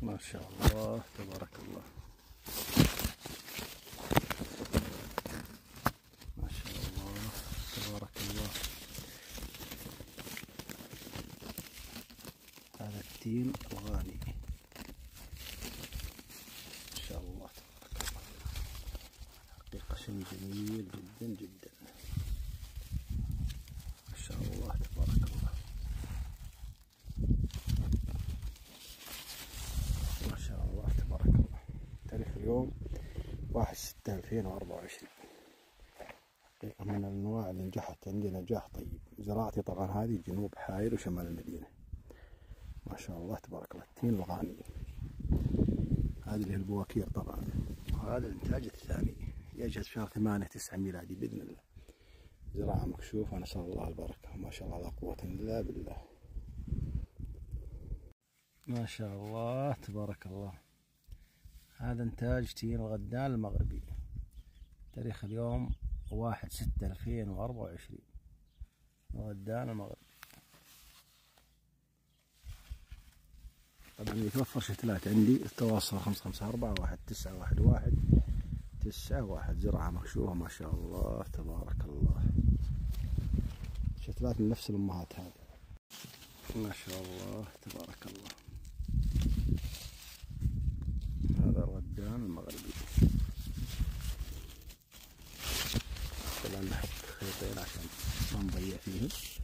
ما شاء الله تبارك الله، ما شاء الله تبارك الله. هذا التين الغالي ما شاء الله تبارك الله، حقيقة شيء جميل جدا جدا ما شاء الله تبارك الله، ما شاء الله تبارك الله. تاريخ اليوم 1/6/2024. حقيقة من الأنواع اللي نجحت عندي نجاح طيب. زراعتي طبعا هذه جنوب حايل وشمال المدينة ما شاء الله تبارك الله. التين الغاني هذه اللي هي البواكير طبعا، وهذا الإنتاج الثاني يجهز في شهر 8/9 ميلادي بإذن الله. زراعة مكشوفة نسأل الله البركة ما شاء الله لا قوة إلا بالله ما شاء الله تبارك الله. هذا إنتاج تين الغدان المغربي. تاريخ اليوم 1/6/2024. الغدان المغربي. طبعا يتوفر شتلات عندي التواصل 554-1911-91. زراعة مكشوفة ما شاء الله تبارك الله. شتلات من نفس الأمهات هذه ما شاء الله تبارك الله. هذا الغدان المغربي. طبعا نحط خيطين عشان ما نضيع فيهم.